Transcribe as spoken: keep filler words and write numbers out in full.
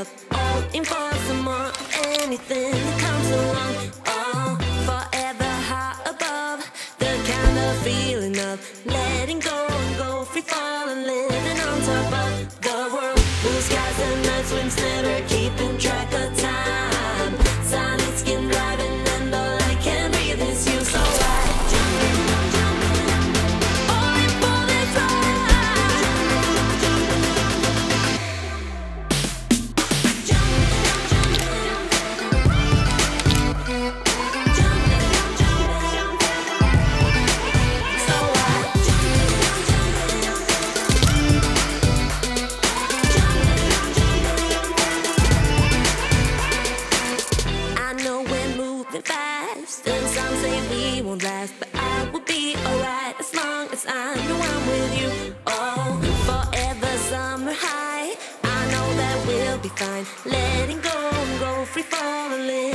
love, hoping for some more of anything that comes along. Oh, forever high above, the kind of feeling of letting go and go free falling, living on top of the world. Blue skies and night swims, never keeping track of time. Sunny skin driving and all I can breathe is you, so I jump in, jump in, all in for this ride. Jump in, jump in, jump in, jump in, so I jump in, jump in, I know we're moving fast, and some say we won't last, but I will be alright as long as I know I'm with you. Oh, forever summer high, I know that we'll be fine. Letting go and go free falling.